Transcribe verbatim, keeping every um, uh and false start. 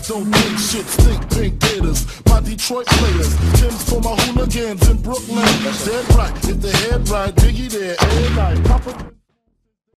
don't think shit, stink pink gators. My Detroit players, Tim's for my hooligans in Brooklyn. Dead right, if the head right, Biggie there, every night. Papa